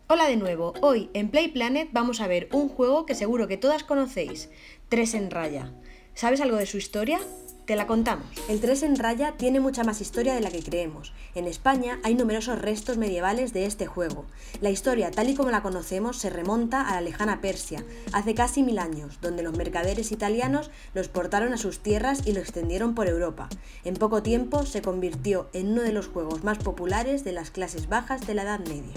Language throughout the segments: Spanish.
Hola de nuevo, hoy en Play Planet vamos a ver un juego que seguro que todas conocéis, 3 en raya. ¿Sabes algo de su historia? Te la contamos. El 3 en raya tiene mucha más historia de la que creemos. En España hay numerosos restos medievales de este juego. La historia, tal y como la conocemos, se remonta a la lejana Persia, hace casi 1000 años, donde los mercaderes italianos lo exportaron a sus tierras y lo extendieron por Europa. En poco tiempo se convirtió en uno de los juegos más populares de las clases bajas de la Edad Media.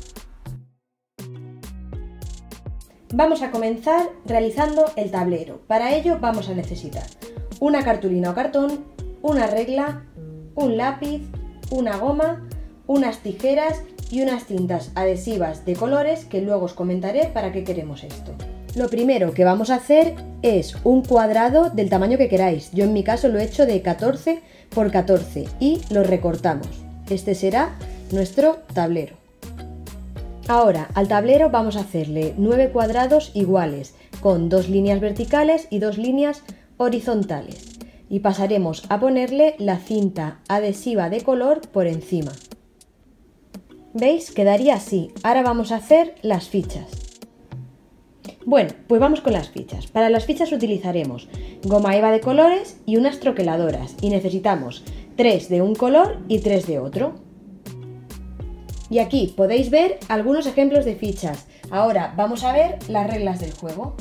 Vamos a comenzar realizando el tablero. Para ello vamos a necesitar una cartulina o cartón, una regla, un lápiz, una goma, unas tijeras y unas cintas adhesivas de colores que luego os comentaré para qué queremos esto. Lo primero que vamos a hacer es un cuadrado del tamaño que queráis. Yo en mi caso lo he hecho de 14 por 14 y lo recortamos. Este será nuestro tablero. Ahora al tablero vamos a hacerle 9 cuadrados iguales con 2 líneas verticales y 2 líneas horizontales y pasaremos a ponerle la cinta adhesiva de color por encima. ¿Veis? Quedaría así. Ahora vamos a hacer las fichas. Bueno, pues vamos con las fichas. Para las fichas utilizaremos goma eva de colores y unas troqueladoras y necesitamos 3 de un color y 3 de otro. Y aquí podéis ver algunos ejemplos de fichas. Ahora vamos a ver las reglas del juego.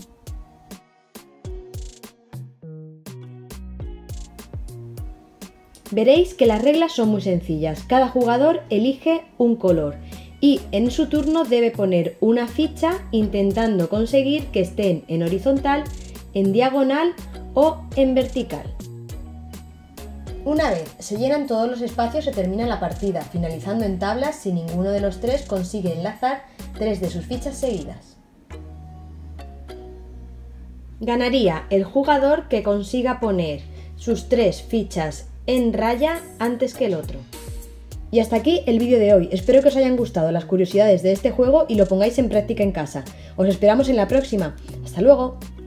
Veréis que las reglas son muy sencillas. Cada jugador elige un color y en su turno debe poner una ficha intentando conseguir que estén en horizontal, en diagonal o en vertical. Una vez se llenan todos los espacios se termina la partida, finalizando en tablas si ninguno de los tres consigue enlazar 3 de sus fichas seguidas. Ganaría el jugador que consiga poner sus 3 fichas en raya antes que el otro. Y hasta aquí el vídeo de hoy. Espero que os hayan gustado las curiosidades de este juego y lo pongáis en práctica en casa. Os esperamos en la próxima. ¡Hasta luego!